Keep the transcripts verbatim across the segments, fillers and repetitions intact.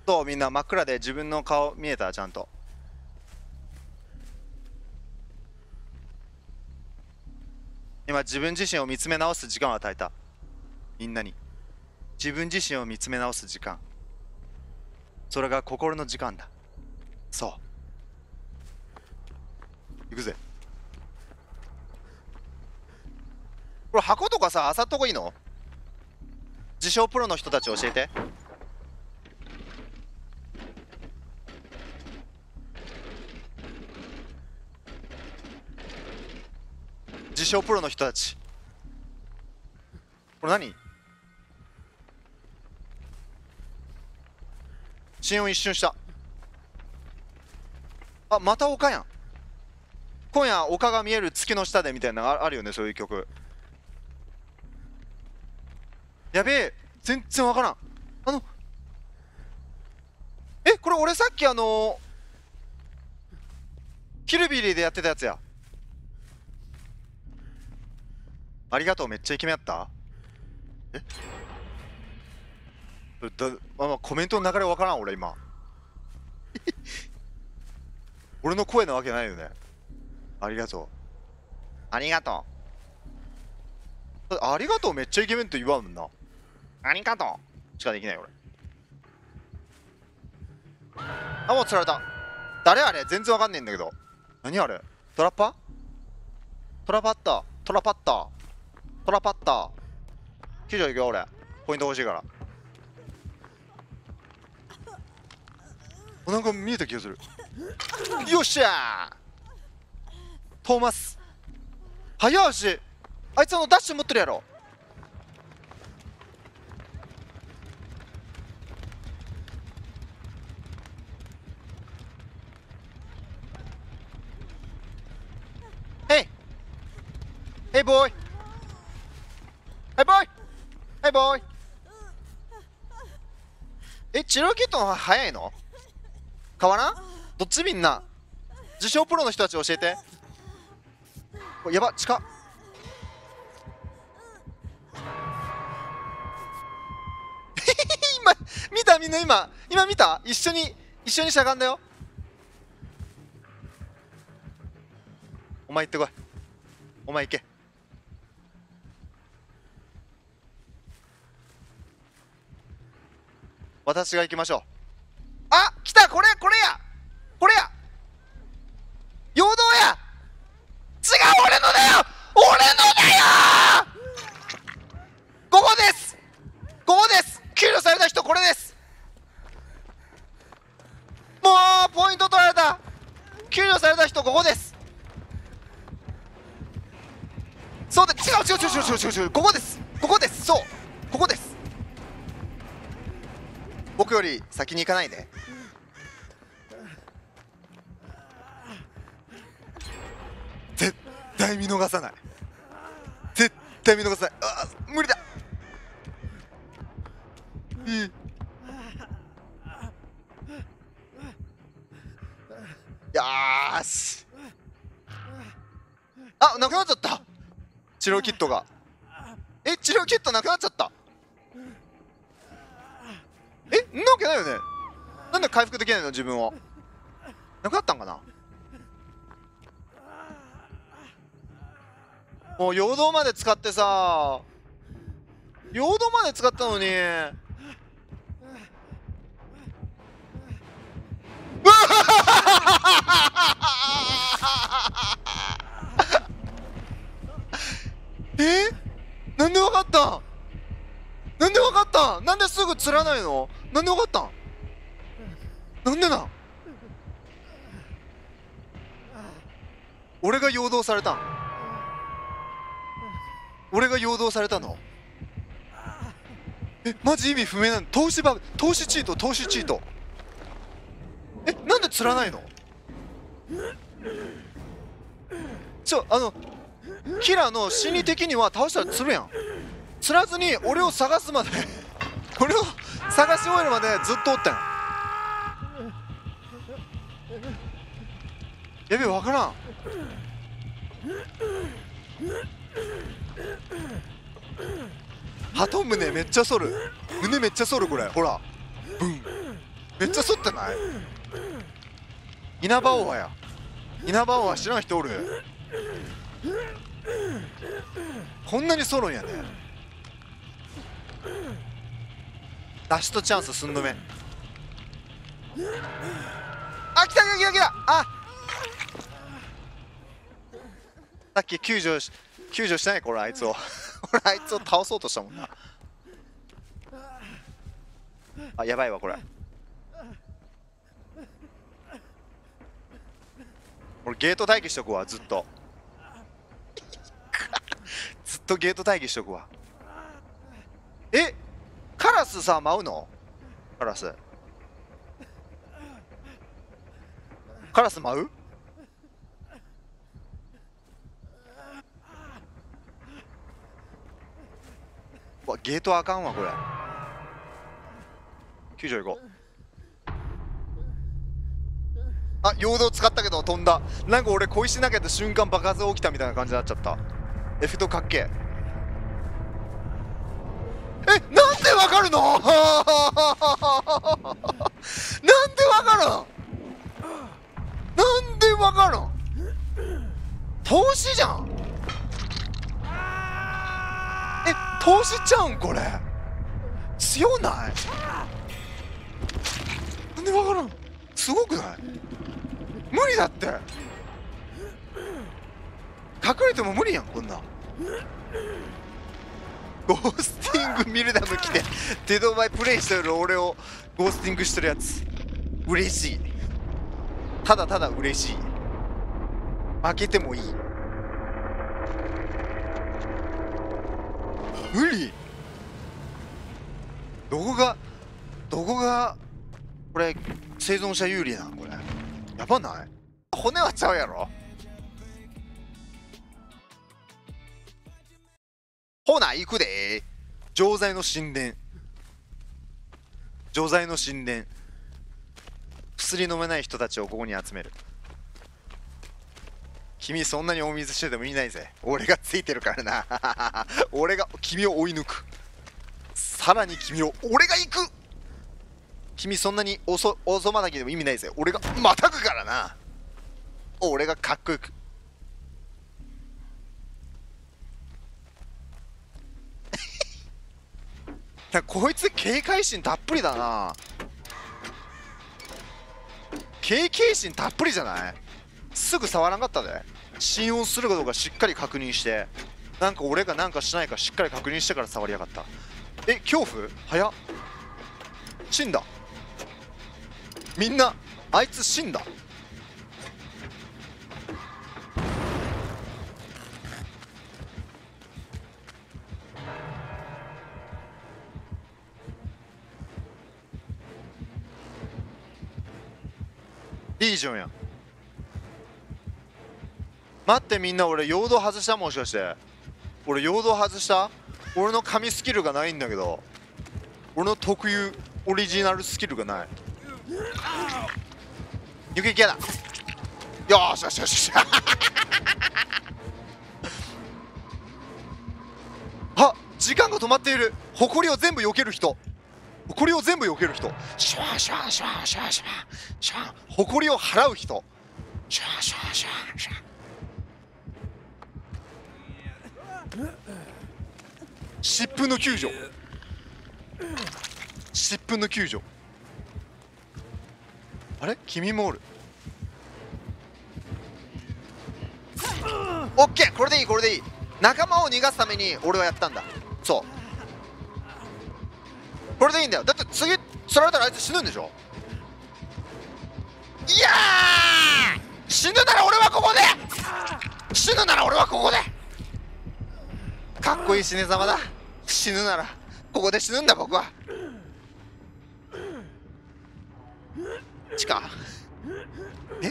そう、みんな真っ暗で自分の顔見えた？ちゃんと。今自分自身を見つめ直す時間を与えた。みんなに自分自身を見つめ直す時間、それが心の時間だ。そう、行くぜ。これ箱とかさ、あさっとこいいの？自称プロの人たち教えて。自称プロの人たち、これ何？心音一瞬した。あ、また丘やん。今夜丘が見える月の下でみたいなのああるよね、そういう曲。やべえ、全然わからん。あのえ、これ俺さっきあのキルビリーでやってたやつや。ありがとう、めっちゃイケメンやった。えだ、まあまあコメントの流れわからん俺今俺の声なわけないよね。ありがとう、ありがとう、ありがとうめっちゃイケメンと言わんもんな。ありがとうしかできない俺。あ、もう釣られた。誰あれ、全然わかんねえんだけど。何あれ、トラッパトラパッタトラパッタトラパッタ。救助行くよ俺、ポイント欲しいから。なんか見えた気がする。よっしゃー、トーマス早足。あいつあのダッシュ持ってるやろ。ヘイヘイボーイヘイボーイヘイボーイ。え、治療キットの方が早いの？変わらん？どっち？みんな自称プロの人たち教えて。やば、近っ今見た？みんな今今見た？一緒に一緒にしゃがんだよ。お前行ってこい、お前行け。私が行きましょう。あ、来た、これこれやこれや、陽動や。違う、俺のだよ俺のだよ。ここです、ここです。救助された人これです。もうポイント取られた。救助された人ここです。そうで、違う違う違う違う違う違う、ここです、ここです、そうここです。僕より先に行かないで。絶対見逃さない、絶対見逃さない。あ、無理だ。いい、よーし。あ、なくなっちゃった、治療キットが。え、治療キットなくなっちゃった。え、んなわけないよね。なんで回復できないの自分を。なくなったんかな。もう陽動まで使ってさ、陽動まで使ったのに。うわえ、なんでわかったん？なんでわかったん？なんですぐ釣らないの？なんでわかったん？なんでなん？俺が陽動されたん？俺が陽動されたの？え、マジ意味不明なの。投資バグ、投資チート、投資チート。え、なんで釣らないの？ちょ、あのキラーの心理的には倒したら釣るやん。釣らずに俺を探すまで俺を探し終えるまでずっとおったん。やべえ、分からん。鳩胸めっちゃ反る、胸めっちゃ反る、これほら、ブンめっちゃ反ってない？稲葉王や。稲葉王は知らん人おる？こんなに反るんやね。ラストチャンス寸止め。あ、来た来た来た来た。あ、さっき救助し救助したね、これあいつを俺あいつを倒そうとしたもんな。あ、やばいわこれ。俺ゲート待機しとくわ、ずっとずっとゲート待機しとくわ。え、カラスさ舞うの？カラスカラス舞う？わ、ゲートあかんわこれ。救助行こう。あ、陽動使ったけど飛んだ。なんか俺小石投げた瞬間爆発起きたみたいな感じになっちゃった。エフトかっけえ。え、なんでわかるの？なんでわかるん？なんでわかるん？投資じゃん。え、投資ちゃうんこれ。強ない？なんでわからん？すごくない？無理だって。隠れても無理やんこんなん。ゴースティングミルダム来てデドバイプレイしてる俺をゴースティングしてるやつ嬉しい。ただただ嬉しい。負けてもいい。無理。どこがどこがこれ生存者有利なんこれ。やばない？骨はちゃうやろ。ほな行くでー。錠剤の神殿。錠剤の神殿。薬飲めない人たちをここに集める。君そんなにお水しててもいないぜ。俺がついてるからな俺が君を追い抜く。さらに君を俺が行く。君そんなに遅遅まなきでも意味ないぜ。俺がまたぐからな。俺がかっこよくこいつ警戒心たっぷりだな。警戒心たっぷりじゃない？すぐ触らんかったで。信用するかどうかしっかり確認して、なんか俺がなんかしないかしっかり確認してから触りやがった。え、恐怖？早っ。死んだ。みんなあいつ死んだ。リージョンや。待って、みんな俺陽動外した？もしかして俺陽動外した？俺の神スキルがないんだけど。俺の特有オリジナルスキルがない。逃げきやだ。よーしよしよしあ、時間が止まっている。埃を全部避ける人。これを全部避ける人。シュワシュワシュワシュワシュワシュワ。誇りを払う人。シュワシュワシュワシュワ。疾風の救助。疾風の救助。あれ、君もおる。オッケー、これでいいこれでいい。仲間を逃がすために俺はやったんだ。そうこれでいいんだよ。だって次釣られたらあいつ死ぬんでしょ。いやー、死ぬなら俺はここで。死ぬなら俺はここで。かっこいい死ね様だ。死ぬならここで死ぬんだ僕は。地下え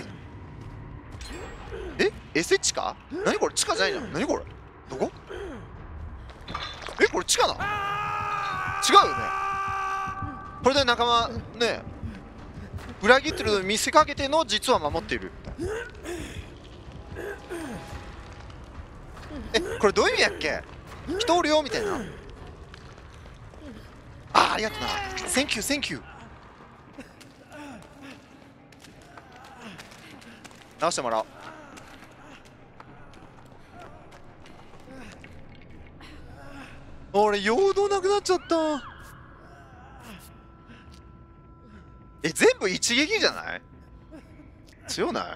えエセ地下？何これ？地下じゃないじゃん。何これ？どこ？え、これ地下な？違うよね。これで仲間ね裏切ってるのに見せかけての実は守っている。え、これどういう意味やっけ？人おるよみたいな。あー、ありがとうな。センキューセンキュー。 直してもらおう。俺陽動なくなっちゃった。え、全部一撃じゃない？強ない？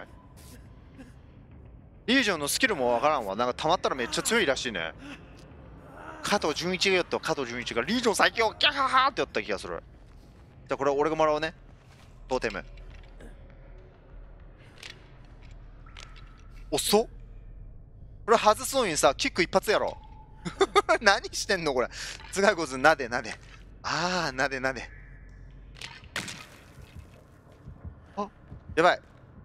リージョンのスキルもわからんわ。なんか溜まったらめっちゃ強いらしいね。加藤純一がやった。加藤純一がリージョン最強ギャハハってやった気がする。じゃあこれ俺がもらおうね。トーテム。遅っ。これ外すのにさ、キック一発やろ。何してんのこれ。頭蓋骨なでなで。ああ、なでなで。あ、やばい。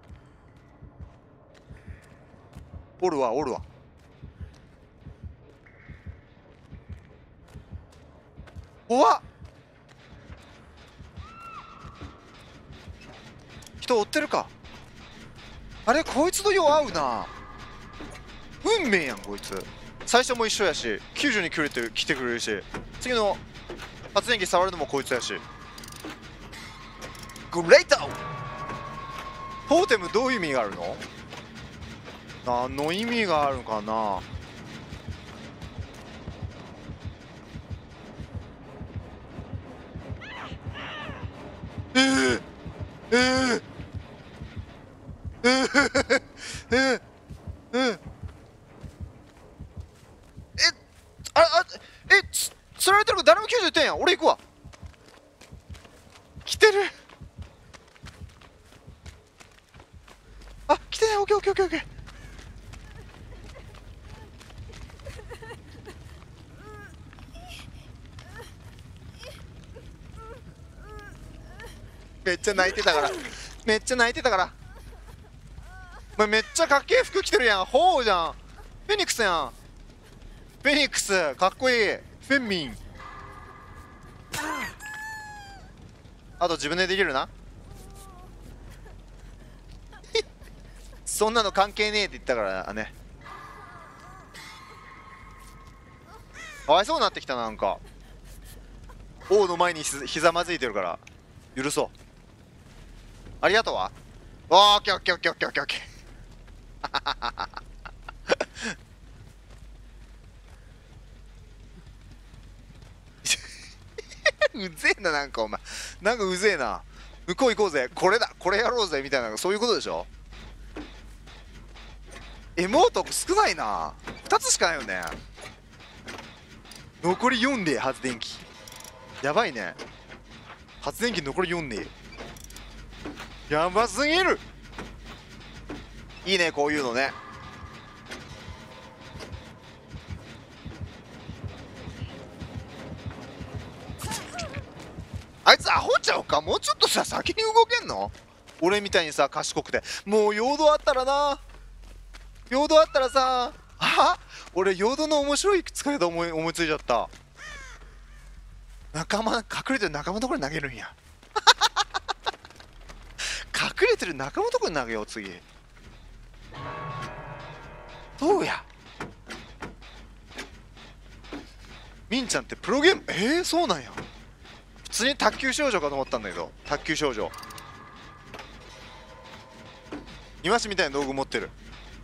おるわ、おるわ。怖っ。人追ってるか。あれ、こいつとよう合うな。運命やんこいつ。最初も一緒やし、きゅうじゅうに来るって来てくれるし、次の発電機触るのもこいつやし。グレート。トーテムどういう意味があるの？何の意味があるのかな。えー、えー、えー、えー、えー、ああえつ釣られてるから誰もきゅうじゅうてんやん。俺行くわ。来てる。あ、来てない。オッケーオッケーオッケーオッケー。めっちゃ泣いてたから。めっちゃ泣いてたから。お前めっちゃかっけえ服着てるやん。ほうじゃん。フェニックスやん。フェニックスかっこいい。フェンミン。あと自分でできるな。そんなの関係ねえって言ったからね。かわいそうになってきたな。なんか王の前にひひざまずいてるから許そう。ありがとうわ。オッケーオッケーオッケーオッケーオッケーオッケー。うぜえな。なんかお前なんかうぜえな。向こう行こうぜ。これだこれやろうぜみたいな、そういうことでしょ。エモート少ないな。ふたつしかないよね。残りよんで発電機やばいね。発電機残りよんでやばすぎる。いいねこういうのね。あいつアホちゃうか。もうちょっとさ先に動けんの。俺みたいにさ賢くて。もう陽動あったらな。陽動あったらさあ、俺陽動の面白い使い方思い思いついちゃった。仲間隠れてる仲間のところに投げるんや。隠れてる仲間のところに投げよう次。どうや。みんちゃんってプロゲーム。えー、そうなんや。普通に卓球少女かと思ったんだけど。卓球少女庭師みたいな道具持ってる。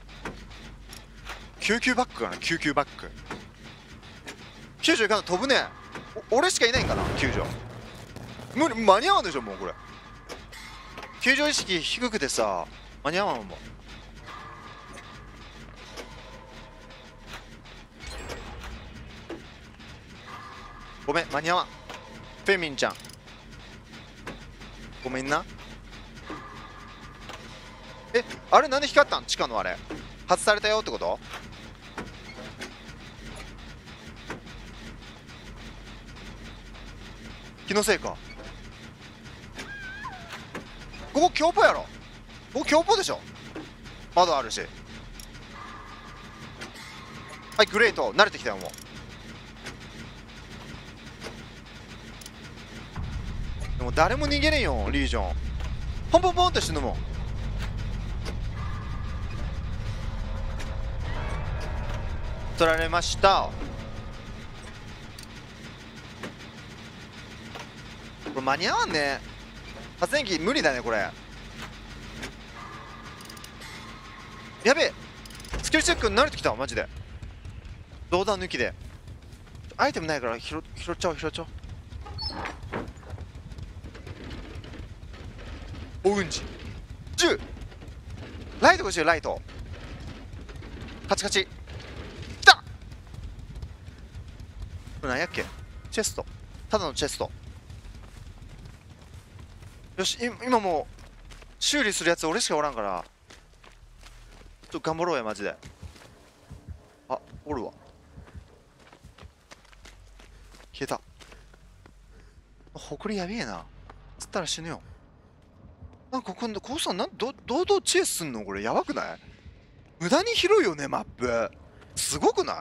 救急バッグかな。救急バッグ救助いかんの飛ぶね。俺しかいないんかな救助。無理間に合わんでしょもうこれ。救助意識低くてさ間に合わんもん。ごめん間に合わん。フェミンちゃんごめんな。えあれなんで光ったん。地下のあれ外されたよってこと。気のせいか。ここ強ポやろ。ここ強ポでしょ。窓あるし。はいグレート慣れてきたよもう。でも誰も逃げれんよリージョン。ポンポンポンって死ぬもん。取られました。これ間に合わんね。発電機無理だねこれ。 やべえ、スキルチェックに慣れてきたマジで。動弾抜きでアイテムないから拾拾っちゃおう拾っちゃおう。おうんじじゅうライトごじゅうライトカチカチきた。これ何やっけ。チェスト、ただのチェスト。よし、今もう修理するやつ俺しかおらんから、ちょっと頑張ろうやマジで。あ、おるわ。消えた。ほこりやべえな。つったら死ぬよ。なんかこここうさん、なんど堂々チェイスすんのこれやばくない？無駄に広いよねマップ。すごくない？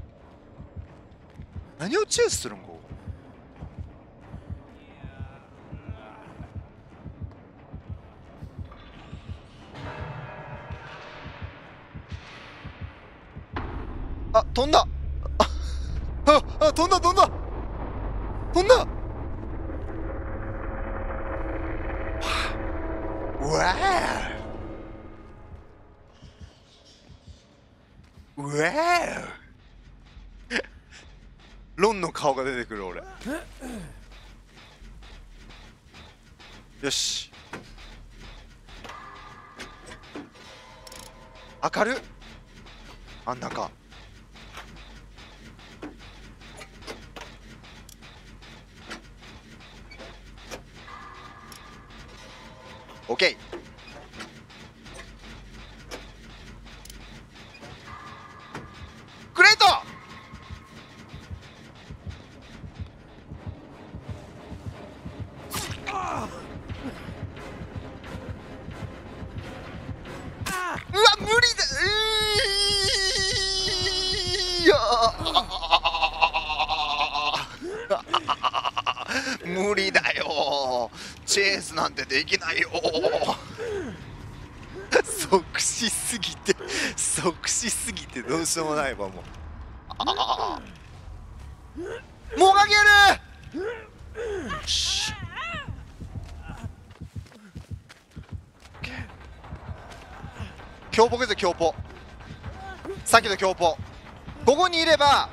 何をチェイスするんここ。あ、飛んだ。ああ、飛んだ飛んだ飛んだ。うわあうわあロンの顔が出てくる俺。よし、明るあんなか。オッケー。グレート。うわ無理だ。いや無理だよ。チェイスなんてできないよ。即死すぎて即死すぎてどうしようもないわもう。ああもがける。し強ポですよ強ポ。さっきの強ポここにいれば。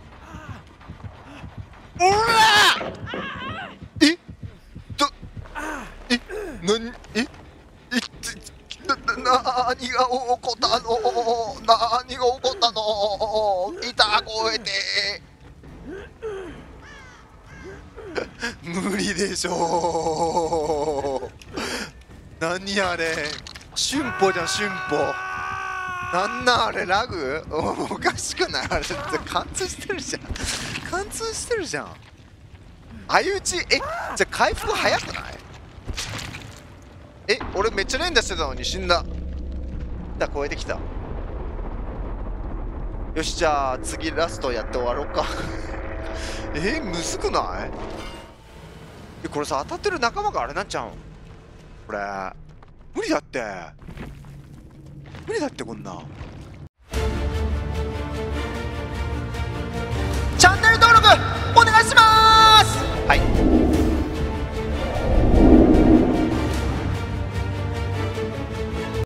おらえどえ何ええな何が起こったの。何が起こったの。板越えて無理でしょう。何あれ瞬歩じゃん瞬歩。なんなんあれラグおかしくない？あれ貫通してるじゃん貫通してるじゃん。相打ちえじゃあ回復早くない？え俺めっちゃ連打してたのに死んだ。だ超えてきた。よしじゃあ次ラストやって終わろうかえむずくない？えこれさ当たってる仲間があれなっちゃうんこれ無理だって無理だってこんな